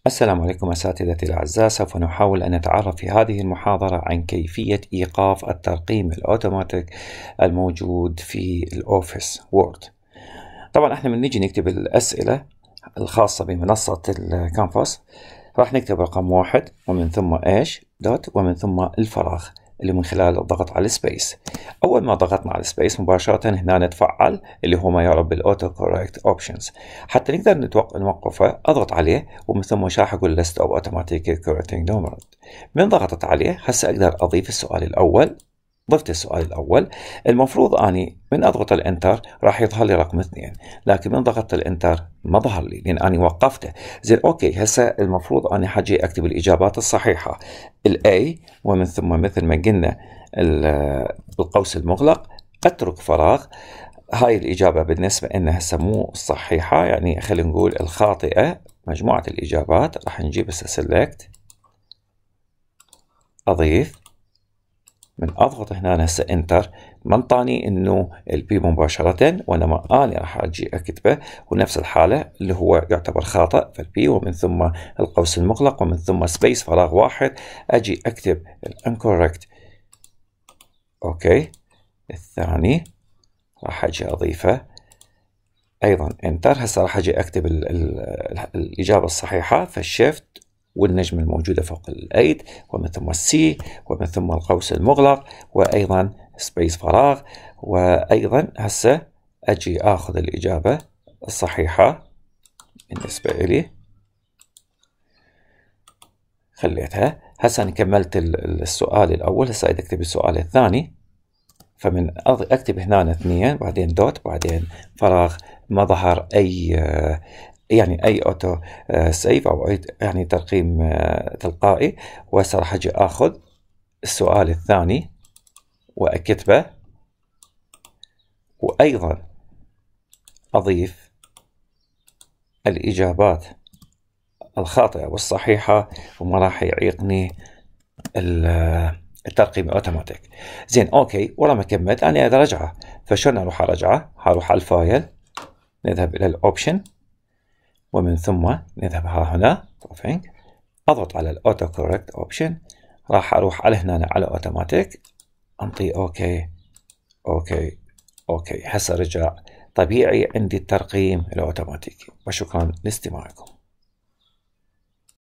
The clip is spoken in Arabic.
السلام عليكم أساتذتي الأعزاء. سوف نحاول أن نتعرف في هذه المحاضرة عن كيفية إيقاف الترقيم الأوتوماتيك الموجود في الأوفيس وورد. طبعا احنا من نجي نكتب الأسئلة الخاصة بمنصة الكانفاس راح نكتب رقم 1 ومن ثم ايش دوت ومن ثم الفراغ اللي من خلال الضغط على السبيس. أول ما ضغطنا على السبيس مباشرة هنا نتفعل اللي هو ما يعرف بالأوتو كوركت أوبشنز. حتى نقدر نوقفه أضغط عليه ومن ثم شاح أقول list of automatic correcting numerals. من ضغطت عليه هسه أقدر أضيف السؤال الأول. ضفت السؤال الأول، المفروض أني من أضغط الانتر راح يظهر لي رقم 2، لكن من ضغطت الانتر ما ظهر لي لأن أنا وقفته. زين أوكي، هسه المفروض أني حاجي أكتب الإجابات الصحيحة الأي ومن ثم مثل ما قلنا القوس المغلق أترك فراغ. هاي الإجابة بالنسبة إنها هسه مو صحيحة، يعني خلينا نقول الخاطئة. مجموعة الإجابات راح نجيب هسه select، أضيف، من أضغط هنا هسه انتر منطاني انه البي مباشرة، وانما انا راح اجي اكتبه ونفس الحالة اللي هو يعتبر خاطئ فالبي ومن ثم القوس المغلق ومن ثم سبيس فراغ واحد اجي اكتب incorrect. اوكي، الثاني راح اجي اضيفه ايضا انتر. هسه راح اجي اكتب الاجابة الصحيحة فالشيفت والنجمة الموجودة فوق الأيد ومن ثم السي ومن ثم القوس المغلق وأيضا سبيس فراغ. وأيضا هسه أجي أخذ الإجابة الصحيحة بالنسبة إلي خليتها. هسه أنا كملت السؤال الأول، هسه أريد أكتب السؤال الثاني. فمن أكتب هنا 2 بعدين دوت بعدين فراغ، ما ظهر أي أوتو سيف أو أي يعني ترقيم تلقائي. وهسه راح أجي أخذ السؤال الثاني وأكتبه وأيضا أضيف الإجابات الخاطئة والصحيحة وما راح يعيقني الترقيم الأوتوماتيك. زين أوكي، ورا ما كملت أنا أقدر أرجعه. فشلون أروح أرجعه؟ هروح على الفايل، نذهب إلى الأوبشن ومن ثم نذهب هنا أضغط على الأوتو كوركت أوبشن، راح أروح على هنا على أوتوماتيك أنطي أوكي أوكي أوكي. هسه رجع طبيعي عندي الترقيم الأوتوماتيكي. وشكرا لاستماعكم.